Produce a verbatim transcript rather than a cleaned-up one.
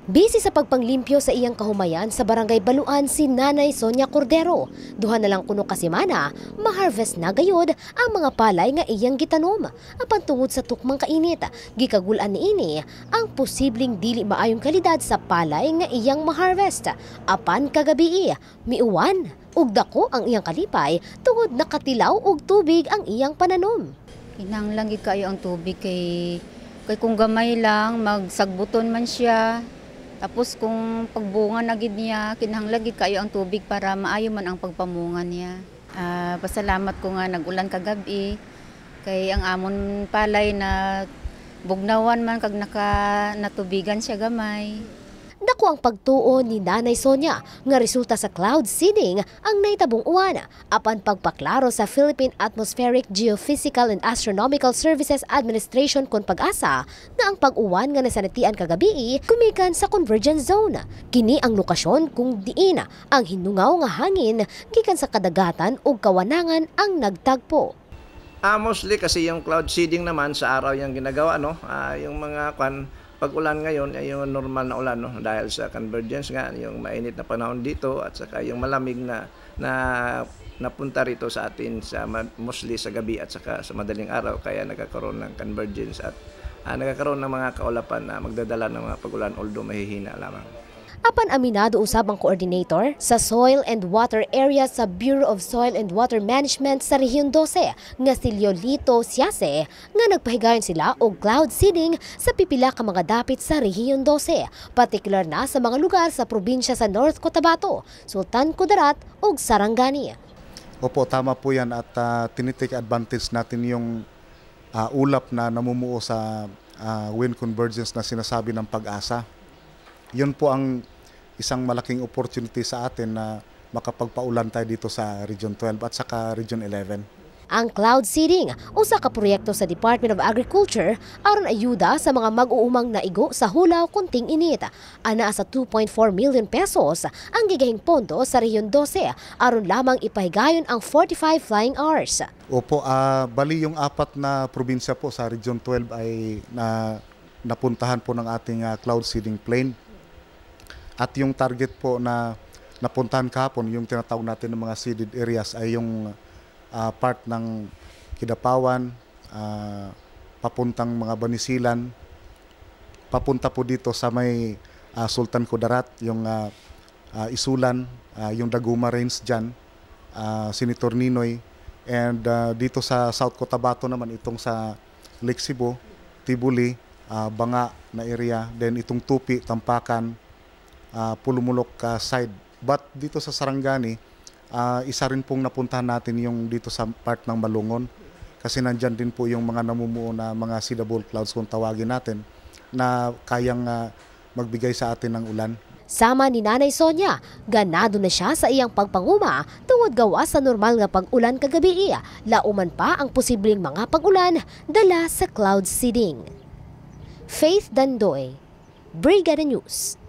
Busy sa pagpanglimpyo sa iyang kahumayan sa Barangay Baluan si Nanay Sonia Cordero. Duha na lang kuno kasimana, ma-harvest na gayod ang mga palay nga iyang gitanom. Apan tungod sa tukmang kainit, gikagulan niini ang posibleng dili maayong kalidad sa palay nga iyang ma-harvest. Apan kagabi, miuwan ug dako ang iyang kalipay tungod nakatilaw og tubig ang iyang pananom. Kinahanglan gid kayo ang tubig kay kay kung gamay lang magsagbuton man siya. Tapos kung pagbunga na gid niya, kinahanglan gid kayo ang tubig para maayo man ang pagpamunga niya. Uh, pasalamat ko nga nagulan kagabi kay ang amon palay na bugnawan man kag naka natubigan siya gamay. Dako ang pagtuo ni Nanay Sonia nga resulta sa cloud seeding ang naitabong uwan. Apan pagpaklaro sa Philippine Atmospheric, Geophysical and Astronomical Services Administration kon Pag-asa na ang pag-uwan nga nasanatian kagabi gumikan sa convergence zone. Kini ang lokasyon kung diin ang hinungaw nga hangin gikan sa kadagatan ug kawanangan ang nagtagpo. Ah, mostly kasi yung cloud seeding naman sa araw yung ginagawa, no? Ah, yung mga kwan pag-ulan ngayon ay yung normal na ulan, no? Dahil sa convergence nga, yung mainit na panahon dito at saka yung malamig na, na napunta rito sa atin sa mostly sa gabi at saka sa madaling araw, kaya nagkakaroon ng convergence at uh, nagkakaroon ng mga kaulapan na magdadala ng mga pag-ulan although mahihina lamang. Apan aminado usab ang coordinator sa Soil and Water Area sa Bureau of Soil and Water Management sa Rehiyon twelve nga si Leolito Siase nga nagpahigayon sila og cloud seeding sa pipila ka mga dapit sa Rehiyon twelve, partikular na sa mga lugar sa probinsya sa North Cotabato, Sultan Kudarat ug Sarangani. Opo, tama po yan at uh, tinitake advantage natin yung uh, ulap na namumuo sa uh, wind convergence na sinasabi ng Pag-asa. Yun po ang isang malaking opportunity sa atin na makapagpaulan tayo dito sa Region twelve at saka Region eleven. Ang cloud seeding, usa ka proyekto sa Department of Agriculture aron ayuda sa mga mag-uumang naigo sa hulaw kunting init. Ana sa two point four million pesos ang gigahing pondo sa Rehiyon twelve aron lamang ipahigayon ang forty-five flying hours. Opo, uh, bali yung apat na probinsya po sa Region twelve ay na napuntahan po ng ating uh, cloud seeding plane. At yung target po na napuntahan kahapon, yung tinatawag natin ng mga seeded areas ay yung uh, part ng Kidapawan, uh, papuntang mga Banisilan, papunta po dito sa may uh, Sultan Kudarat, yung uh, uh, Isulan, uh, yung Daguma Range dyan, uh, Senator Ninoy, and uh, dito sa South Cotabato naman itong sa Lake Cebu, Tibuli, uh, Banga na area, then itong Tupi, Tampakan, Uh, Pulumulok uh, side. But dito sa Sarangani, uh, isa rin pong napuntahan natin yung dito sa part ng Malungon kasi nandyan din po yung mga namumuo na mga seedable clouds kung tawagin natin na kayang uh, magbigay sa atin ng ulan. Sama ni Nanay Sonia, ganado na siya sa iyang pagpanguma tungod gawa sa normal nga pag-ulan kagabi. Lauman pa ang posibleng mga pag-ulan dala sa cloud seeding. Faith Dandoy, Brigada News.